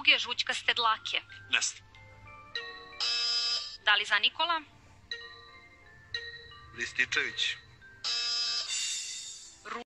duge žućkaste dlake? Nest. Da li za Nikola? Rističević.